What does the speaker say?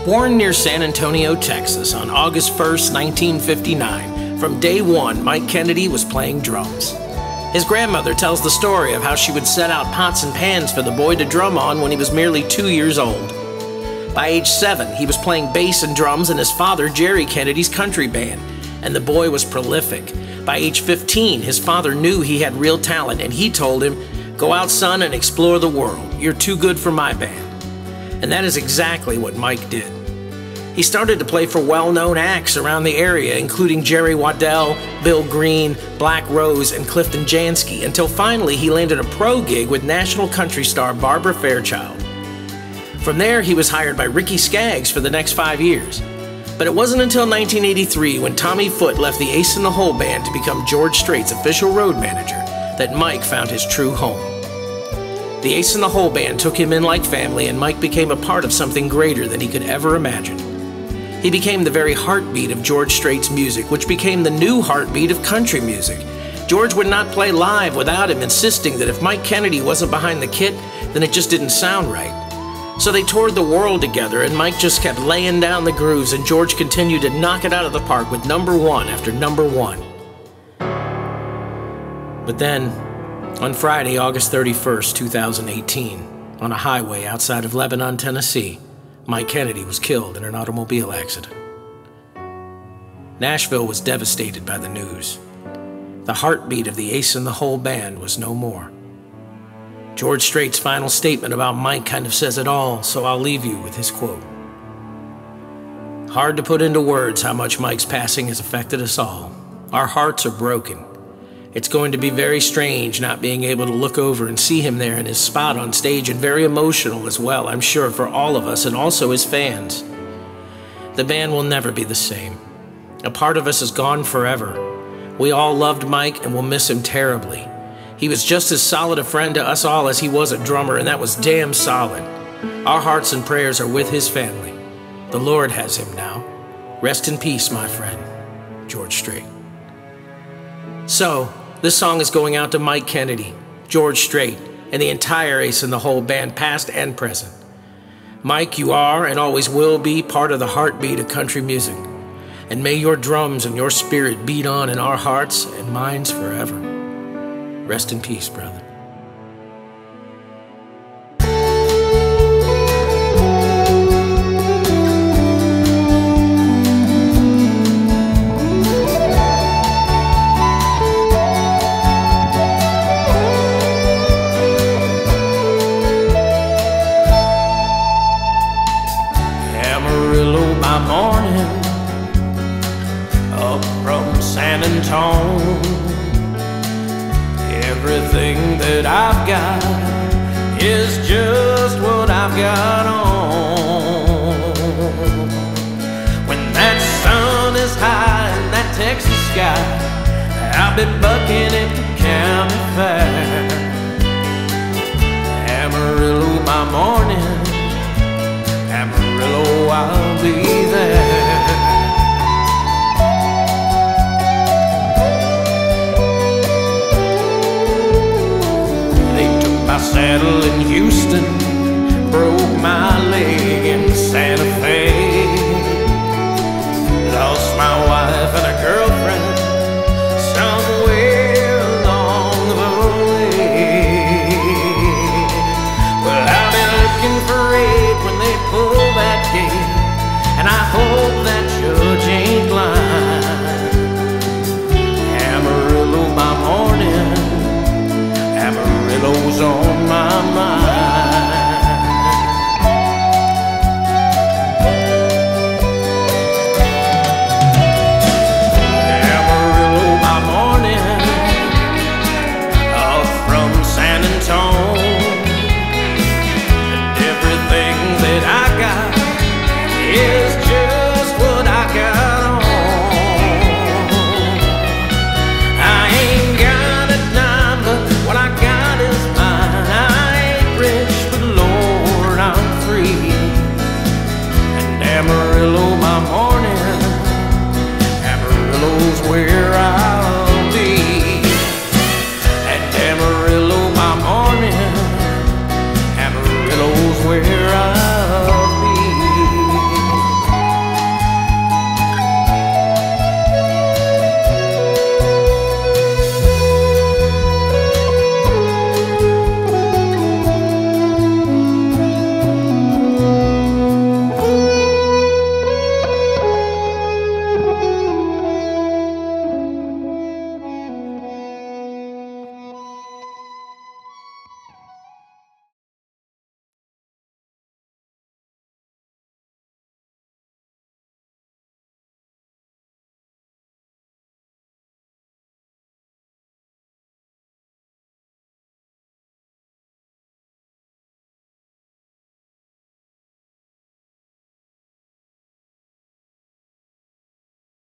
Born near San Antonio, Texas on August 1st, 1959, from day one, Mike Kennedy was playing drums. His grandmother tells the story of how she would set out pots and pans for the boy to drum on when he was merely 2 years old. By age 7, he was playing bass and drums in his father, Jerry Kennedy's country band, and the boy was prolific. By age 15, his father knew he had real talent, and he told him, "Go out, son, and explore the world. You're too good for my band." And that is exactly what Mike did. He started to play for well-known acts around the area, including Jerry Waddell, Bill Green, Black Rose, and Clifton Jansky, until finally he landed a pro gig with national country star Barbara Fairchild. From there, he was hired by Ricky Skaggs for the next 5 years. But it wasn't until 1983, when Tommy Foote left the Ace in the Hole band to become George Strait's official road manager, that Mike found his true home. The Ace in the Hole band took him in like family, and Mike became a part of something greater than he could ever imagine. He became the very heartbeat of George Strait's music, which became the new heartbeat of country music. George would not play live without him insisting that if Mike Kennedy wasn't behind the kit, then it just didn't sound right. So they toured the world together, and Mike just kept laying down the grooves, and George continued to knock it out of the park with number one after number one. But then, on Friday, August 31st, 2018, on a highway outside of Lebanon, Tennessee, Mike Kennedy was killed in an automobile accident. Nashville was devastated by the news. The heartbeat of the Ace in the Hole band was no more. George Strait's final statement about Mike kind of says it all, so I'll leave you with his quote. "Hard to put into words how much Mike's passing has affected us all. Our hearts are broken. It's going to be very strange not being able to look over and see him there in his spot on stage, and very emotional as well, I'm sure, for all of us and also his fans. The band will never be the same. A part of us is gone forever. We all loved Mike and will miss him terribly. He was just as solid a friend to us all as he was a drummer, and that was damn solid. Our hearts and prayers are with his family. The Lord has him now. Rest in peace, my friend, George Strait." So, this song is going out to Mike Kennedy, George Strait, and the entire Ace in the Hole band, past and present. Mike, you are and always will be part of the heartbeat of country music. And may your drums and your spirit beat on in our hearts and minds forever. Rest in peace, brother. Amarillo by morning, up from San Antonio. Everything that I've got is just what I've got on. When that sun is high in that Texas sky, I've been bucking at the county fair. Amarillo by morning, Amarillo, I'll be there. Saddle in Houston, broke my leg in Santa Fe. Lost my wife and a girlfriend somewhere along the way. Well, I've been looking for it when they pull that gate, and I hope that judge ain't lying. Amarillo by morning, Amarillo's on